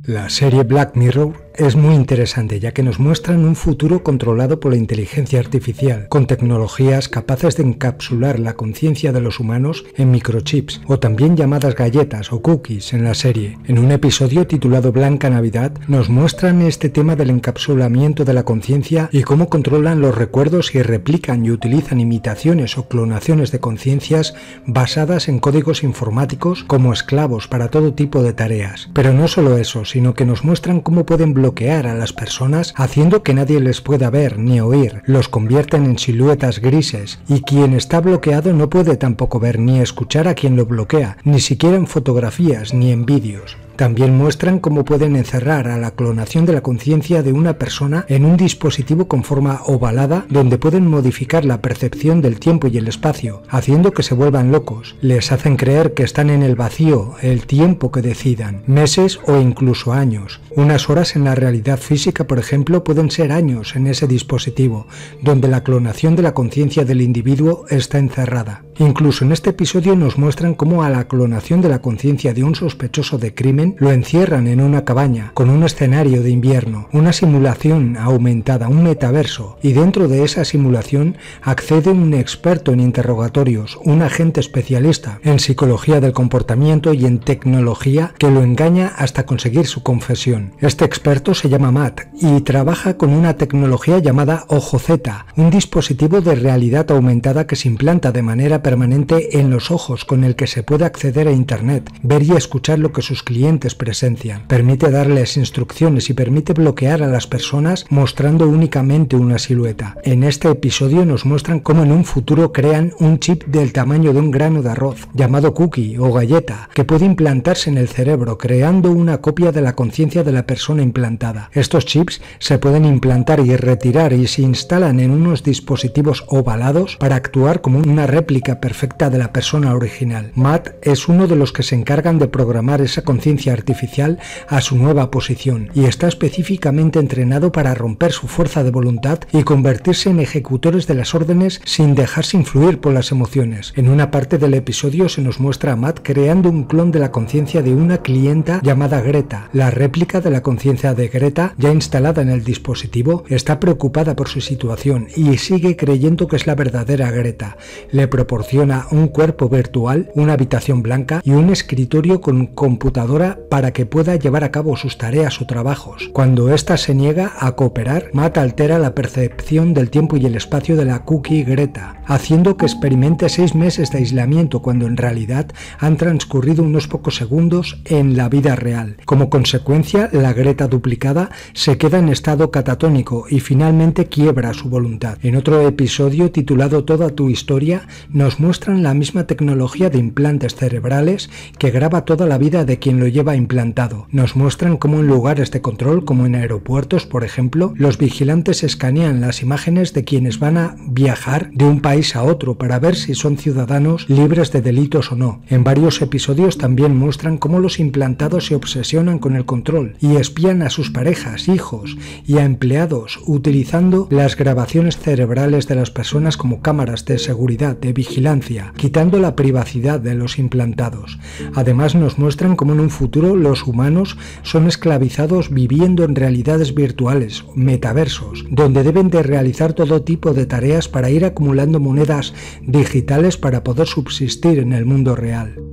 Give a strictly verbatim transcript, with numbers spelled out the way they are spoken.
La serie Black Mirror es muy interesante, ya que nos muestran un futuro controlado por la inteligencia artificial, con tecnologías capaces de encapsular la conciencia de los humanos en microchips, o también llamadas galletas o cookies en la serie. En un episodio titulado Blanca Navidad, nos muestran este tema del encapsulamiento de la conciencia y cómo controlan los recuerdos y replican y utilizan imitaciones o clonaciones de conciencias basadas en códigos informáticos como esclavos para todo tipo de tareas. Pero no solo eso, sino que nos muestran cómo pueden bloquear bloquear a las personas haciendo que nadie les pueda ver ni oír, los convierten en siluetas grises y quien está bloqueado no puede tampoco ver ni escuchar a quien lo bloquea, ni siquiera en fotografías ni en vídeos. También muestran cómo pueden encerrar a la clonación de la conciencia de una persona en un dispositivo con forma ovalada donde pueden modificar la percepción del tiempo y el espacio, haciendo que se vuelvan locos. Les hacen creer que están en el vacío, el tiempo que decidan, meses o incluso años. Unas horas en la realidad física, por ejemplo, pueden ser años en ese dispositivo, donde la clonación de la conciencia del individuo está encerrada. Incluso en este episodio nos muestran cómo a la clonación de la conciencia de un sospechoso de crimen lo encierran en una cabaña, con un escenario de invierno, una simulación aumentada, un metaverso, y dentro de esa simulación accede un experto en interrogatorios, un agente especialista en psicología del comportamiento y en tecnología que lo engaña hasta conseguir su confesión. Este experto se llama Matt y trabaja con una tecnología llamada Ojo Z, un dispositivo de realidad aumentada que se implanta de manera permanente en los ojos con el que se puede acceder a internet, ver y escuchar lo que sus clientes presencian. Permite darles instrucciones y permite bloquear a las personas mostrando únicamente una silueta. En este episodio nos muestran cómo en un futuro crean un chip del tamaño de un grano de arroz, llamado cookie o galleta, que puede implantarse en el cerebro creando una copia de la conciencia de la persona implantada. Estos chips se pueden implantar y retirar y se instalan en unos dispositivos ovalados para actuar como una réplica perfecta de la persona original. Matt es uno de los que se encargan de programar esa conciencia artificial a su nueva posición y está específicamente entrenado para romper su fuerza de voluntad y convertirse en ejecutores de las órdenes sin dejarse influir por las emociones. En una parte del episodio se nos muestra a Matt creando un clon de la conciencia de una clienta llamada Greta. La réplica de la conciencia de Greta, ya instalada en el dispositivo, está preocupada por su situación y sigue creyendo que es la verdadera Greta. Le proporciona un cuerpo virtual, una habitación blanca y un escritorio con computadora para que pueda llevar a cabo sus tareas o trabajos. Cuando ésta se niega a cooperar, Matt altera la percepción del tiempo y el espacio de la cookie Greta, haciendo que experimente seis meses de aislamiento cuando en realidad han transcurrido unos pocos segundos en la vida real. Como consecuencia, la Greta duplicada se queda en estado catatónico y finalmente quiebra su voluntad. En otro episodio titulado Toda tu historia, nos muestran la misma tecnología de implantes cerebrales que graba toda la vida de quien lo lleva implantado. Nos muestran cómo en lugares de control, como en aeropuertos, por ejemplo, los vigilantes escanean las imágenes de quienes van a viajar de un país a otro para ver si son ciudadanos libres de delitos o no. En varios episodios también muestran cómo los implantados se obsesionan con el control y espían a sus parejas, hijos y a empleados utilizando las grabaciones cerebrales de las personas como cámaras de seguridad, de vigilancia, quitando la privacidad de los implantados. Además nos muestran cómo en un futuro los humanos son esclavizados viviendo en realidades virtuales, metaversos, donde deben de realizar todo tipo de tareas para ir acumulando monedas digitales para poder subsistir en el mundo real.